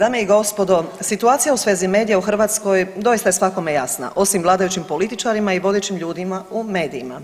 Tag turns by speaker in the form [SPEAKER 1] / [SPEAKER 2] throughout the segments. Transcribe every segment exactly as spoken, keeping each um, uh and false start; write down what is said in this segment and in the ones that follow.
[SPEAKER 1] Dame i gospodo, situacija u svezi medija u Hrvatskoj doista je svakome jasna, osim vladajućim političarima i vodećim ljudima u medijima.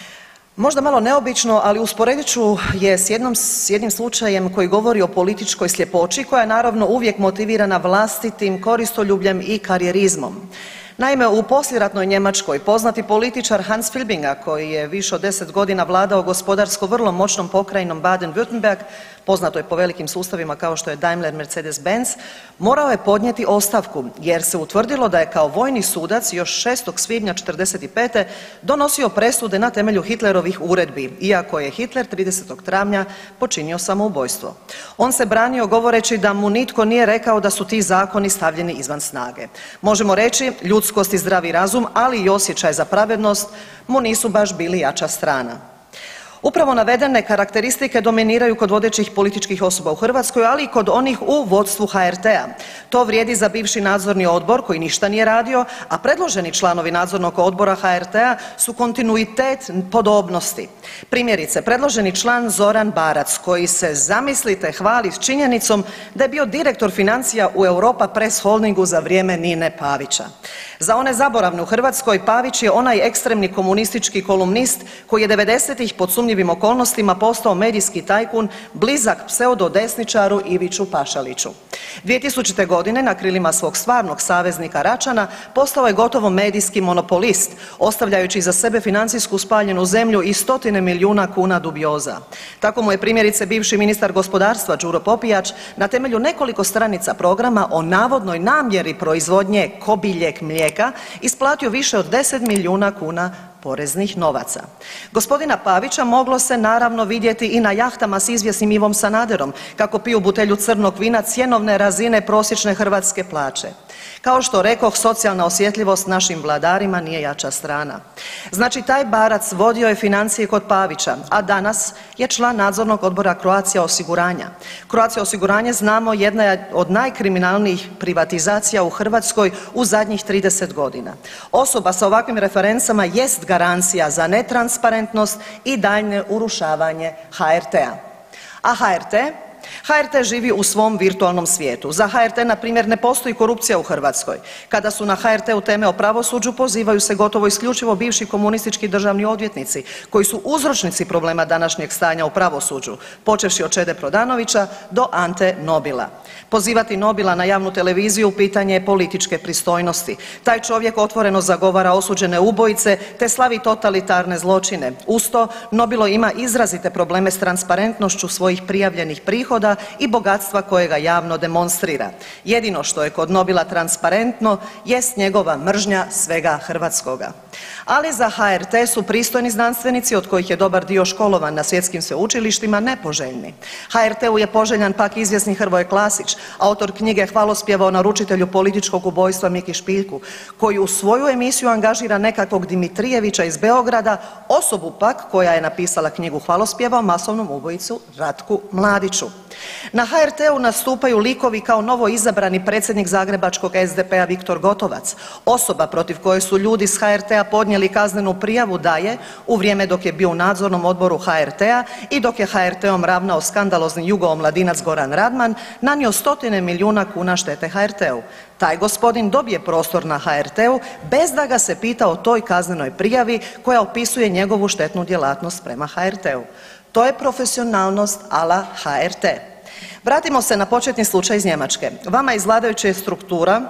[SPEAKER 1] Možda malo neobično, ali usporedit ću je s jednom, s jednim slučajem koji govori o političkoj sljepoći koja je naravno uvijek motivirana vlastitim koristoljubljem i karijerizmom. Naime, u poslijeratnoj Njemačkoj poznati političar Hans Filbinger koji je više od deset godina vladao gospodarsko vrlo moćnom pokrajinom Baden-Württemberg, poznato je po velikim sustavima kao što je Daimler, Mercedes-Benz, morao je podnijeti ostavku jer se utvrdilo da je kao vojni sudac još šestog svibnja četrdeset pete donosio presude na temelju Hitlerovih uredbi, iako je Hitler tridesetog travnja počinio samoubojstvo. On se branio govoreći da mu nitko nije rekao da su ti zakoni stavljeni izvan snage. Možemo reći, ljudskost i zdravi razum, ali i osjećaj za pravednost mu nisu baš bili jača strana. Upravo navedene karakteristike dominiraju kod vodećih političkih osoba u Hrvatskoj, ali i kod onih u vodstvu H R T-a. To vrijedi za bivši nadzorni odbor koji ništa nije radio, a predloženi članovi nadzornog odbora H R T-a su kontinuitet podobnosti. Primjerice, predloženi član Zoran Barac koji se, zamislite, hvali s činjenicom da je bio direktor financija u Europa Press Holdingu za vrijeme Nine Pavića. Za one zaboravne u Hrvatskoj, Pavić je onaj ekstremni komunistički kolumnist koji je devedesetih pod sumnjivim okolnostima postao medijski tajkun blizak pseudodesničaru Iviću Pašaliću. dvije tisućite. godine na krilima svog stvarnog saveznika Račana postao je gotovo medijski monopolist, ostavljajući iza sebe financijsku spaljenu zemlju i stotine milijuna kuna dubioza. Tako mu je primjerice bivši ministar gospodarstva Đuro Popijač na temelju nekoliko stranica programa o navodnoj namjeri proizvodnje kobiljeg mlijeka isplatio više od deset milijuna kuna poreznih novaca. Gospodina Pavića moglo se naravno vidjeti i na jahtama s izvjesnim Ivom Sanaderom kako piju butelju crnog vina cjenovne razine prosječne hrvatske plaće. Kao što rekoh, socijalna osjetljivost našim vladarima nije jača strana. Znači, taj Barac vodio je financije kod Pavića, a danas je član nadzornog odbora Croatia osiguranja. Croatia osiguranje, znamo, jedna je od najkriminalnijih privatizacija u Hrvatskoj u zadnjih trideset godina. Osoba sa ovakvim referencama jest garancija za netransparentnost i daljnje urušavanje H R T-a. A H R T? H R T živi u svom virtualnom svijetu. Za H R T, na primjer, ne postoji korupcija u Hrvatskoj. Kada su na H R T-u teme o pravosuđu, pozivaju se gotovo isključivo bivši komunistički državni odvjetnici, koji su uzročnici problema današnjeg stanja u pravosuđu, počevši od Čede Prodanovića do Ante Nobila. Pozivati Nobila na javnu televiziju pitanje je političke pristojnosti. Taj čovjek otvoreno zagovara osuđene ubojice te slavi totalitarne zločine. Uz to, Nobilo ima izrazite probleme s transparentnošću svojih prijavljenih prihoda i bogatstva kojega javno demonstrira. Jedino što je kod Nobila transparentno jest njegova mržnja svega hrvatskoga. Ali za H R T su pristojni znanstvenici, od kojih je dobar dio školovan na svjetskim sveučilištima, nepoželjni. H R T-u je poželjan pak izvjesni Hrvoje Klasić, autor knjige hvalospjeva o naručitelju političkog ubojstva Miki Špiljku, koji u svoju emisiju angažira nekakvog Dimitrijevića iz Beograda, osobu pak koja je napisala knjigu hvalospjeva o masovnom ubojicu Ratku Mladiću. Na H R T-u nastupaju likovi kao novoizabrani predsjednik zagrebačkog S D P-a Viktor Gotovac, osoba protiv koje su ljudi s H R T-a podnijeli kaznenu prijavu da je, u vrijeme dok je bio u nadzornom odboru H R T-a i dok je H R T-om ravnao skandalozni jugoomladinac Goran Radman, nanio stotine milijuna kuna štete H R T-u. Taj gospodin dobije prostor na H R T-u bez da ga se pita o toj kaznenoj prijavi koja opisuje njegovu štetnu djelatnost prema H R T-u. To je profesionalnost a la H R T. Vratimo se na početni slučaj iz Njemačke. Vama iz vladajuće struktura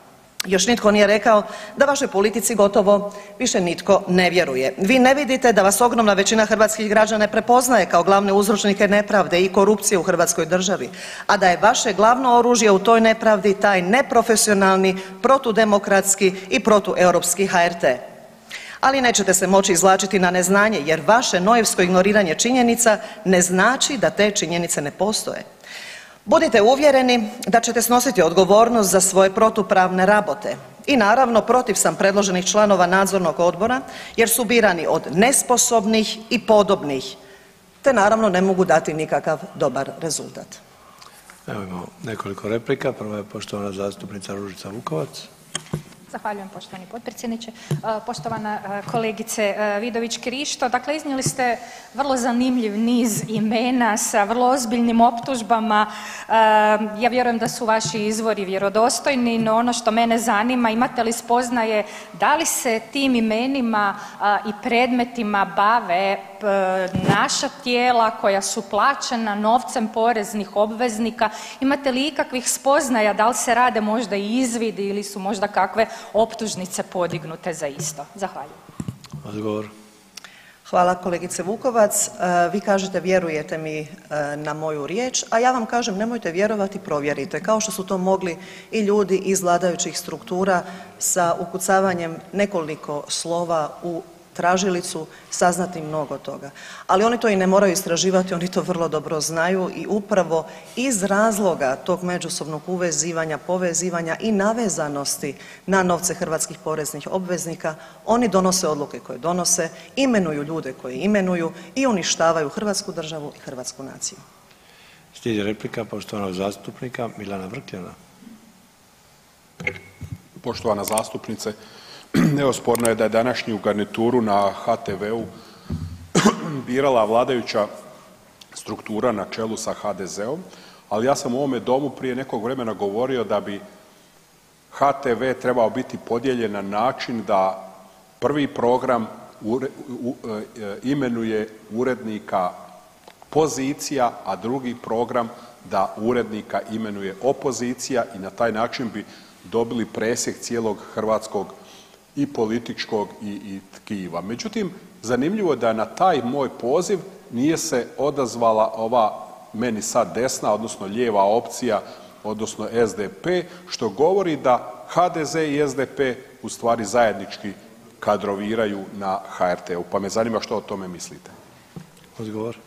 [SPEAKER 1] još nitko nije rekao da vašoj politici gotovo više nitko ne vjeruje. Vi ne vidite da vas ogromna većina hrvatskih građana ne prepoznaje kao glavne uzročnike nepravde i korupcije u hrvatskoj državi, a da je vaše glavno oružje u toj nepravdi taj neprofesionalni, protudemokratski i protueuropski H R T. Ali nećete se moći izvlačiti na neznanje jer vaše nojevsko ignoriranje činjenica ne znači da te činjenice ne postoje. Budite uvjereni da ćete snositi odgovornost za svoje protupravne rabote. I naravno, protiv sam predloženih članova nadzornog odbora jer su birani od nesposobnih i podobnih, te naravno ne mogu dati nikakav dobar rezultat.
[SPEAKER 2] Evo imamo nekoliko replika. Prva je poštovana zastupnica Ružica Vukovac. Zahvaljujem poštovani potpredsjedniče. Poštovana kolegice Vidović Krišto, dakle iznijeli ste vrlo zanimljiv niz imena sa vrlo ozbiljnim optužbama. Ja vjerujem da su vaši izvori vjerodostojni, no ono što mene zanima, imate li spoznaje da li se tim imenima i predmetima bave naša tijela koja su plaćena novcem poreznih obveznika? Imate li ikakvih spoznaja da li se rade možda i izvidi ili su možda kakve optužnice podignute za isto? Zahvaljujem.
[SPEAKER 3] Odgovor.
[SPEAKER 1] Hvala kolegice Vukovac. Vi kažete vjerujete mi na moju riječ, a ja vam kažem nemojte vjerovati, provjerite, kao što su to mogli i ljudi iz vladajućih struktura sa ukucavanjem nekoliko slova u tražilicu saznati mnogo toga. Ali oni to i ne moraju istraživati, oni to vrlo dobro znaju i upravo iz razloga tog međusobnog uvezivanja, povezivanja i navezanosti na novce hrvatskih poreznih obveznika, oni donose odluke koje donose, imenuju ljude koje imenuju i uništavaju hrvatsku državu i hrvatsku naciju.
[SPEAKER 3] Slijedi replika poštovanog zastupnika Milana Vrkljana.
[SPEAKER 4] Poštovana zastupnice, neosporno je da je današnju garnituru na ha te veu birala vladajuća struktura na čelu sa ha de zeom, ali ja sam u ovome domu prije nekog vremena govorio da bi ha te ve trebao biti podijeljen na način da prvi program imenuje urednika pozicija, a drugi program da urednika imenuje opozicija i na taj način bi dobili presjek cijelog hrvatskog i političkog i, i tkiva. Međutim, zanimljivo je da na taj moj poziv nije se odazvala ova meni sad desna, odnosno lijeva opcija, odnosno es de pe, što govori da ha de ze i es de pe u stvari zajednički kadroviraju na ha er te u. Pa me zanima što o tome mislite.
[SPEAKER 3] Odgovor.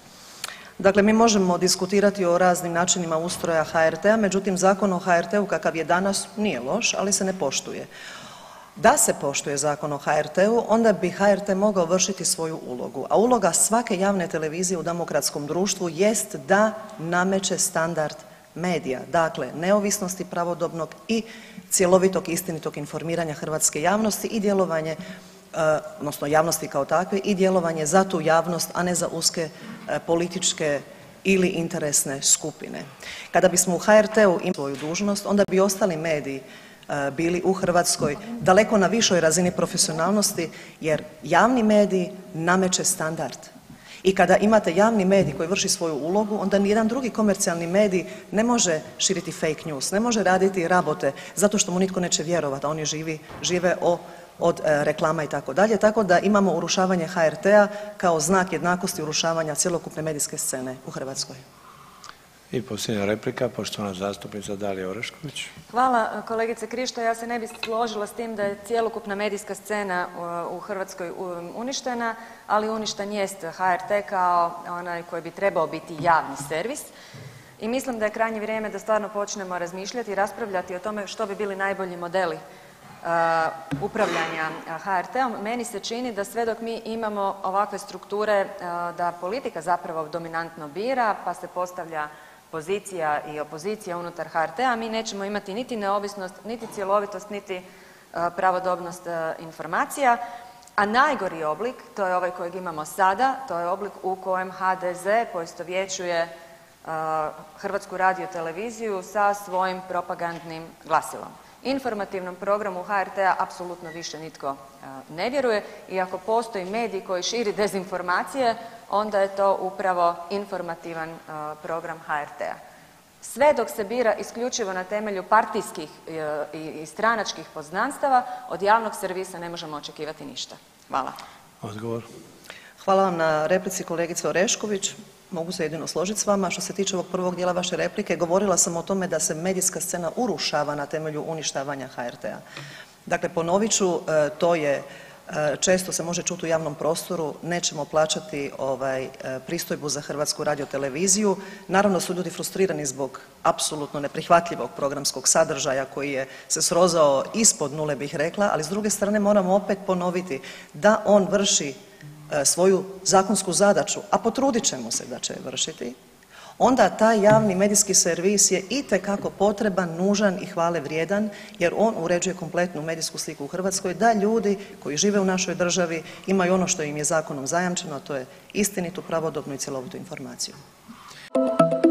[SPEAKER 1] Dakle, mi možemo diskutirati o raznim načinima ustroja ha er te a, međutim Zakon o ha er te u kakav je danas nije loš, ali se ne poštuje. Da se poštuje Zakon o ha er te u, onda bi ha er te mogao vršiti svoju ulogu, a uloga svake javne televizije u demokratskom društvu jest da nameće standard medija, dakle neovisnosti pravodobnog i cjelovitog istinitog informiranja hrvatske javnosti i djelovanje, odnosno javnosti kao takve i djelovanje za tu javnost, a ne za uske političke ili interesne skupine. Kada bismo u ha er te u imali svoju dužnost, onda bi ostali mediji bili u Hrvatskoj daleko na višoj razini profesionalnosti jer javni medij nameće standard. I kada imate javni medij koji vrši svoju ulogu, onda nijedan drugi komercijalni medij ne može širiti fake news, ne može raditi rabote zato što mu nitko neće vjerovati, a oni živi, žive o, od reklama i tako dalje. Tako da imamo urušavanje ha er te a kao znak jednakosti urušavanja cjelokupne medijske scene u Hrvatskoj.
[SPEAKER 3] I posljednja replika, poštovana zastupnica Dalija Orešković.
[SPEAKER 5] Hvala kolegice Krišto, ja se ne bih složila s tim da je cjelokupna medijska scena u Hrvatskoj uništena, ali uništen jest ha er te kao onaj koji bi trebao biti javni servis i mislim da je krajnje vrijeme da stvarno počnemo razmišljati i raspravljati o tome što bi bili najbolji modeli uh, upravljanja ha er te om. Meni se čini da sve dok mi imamo ovakve strukture uh, da politika zapravo dominantno bira, pa se postavlja pozicija i opozicija unutar ha er te a, mi nećemo imati niti neovisnost, niti cjelovitost, niti uh, pravodobnost uh, informacija, a najgori oblik, to je ovaj kojeg imamo sada, to je oblik u kojem ha de ze poistovjećuje uh, Hrvatsku radioteleviziju sa svojim propagandnim glasilom. Informativnom programu ha er te a apsolutno više nitko uh, ne vjeruje i ako postoji medij koji širi dezinformacije, onda je to upravo informativan uh, program ha er te a. Sve dok se bira isključivo na temelju partijskih uh, i, i stranačkih poznanstava, od javnog servisa ne možemo očekivati ništa. Hvala.
[SPEAKER 3] Odgovor.
[SPEAKER 1] Hvala vam na replici kolegice Orešković. Mogu se jedino složiti s vama. Što se tiče ovog prvog dijela vaše replike, govorila sam o tome da se medijska scena urušava na temelju uništavanja ha er te a. Dakle, ponovit ću, to je, često se može čuti u javnom prostoru, nećemo plaćati ovaj, pristojbu za Hrvatsku radioteleviziju. Naravno su ljudi frustrirani zbog apsolutno neprihvatljivog programskog sadržaja koji je se srozao ispod nule, bih rekla, ali s druge strane moramo opet ponoviti da on vrši svoju zakonsku zadaću, a potrudit ćemo se da će je vršiti, onda taj javni medijski servis je itekako potreban, nužan i hvale vrijedan jer on uređuje kompletnu medijsku sliku u Hrvatskoj da ljudi koji žive u našoj državi imaju ono što im je zakonom zajamčeno, a to je istinitu, pravodobnu i cjelovitu informaciju.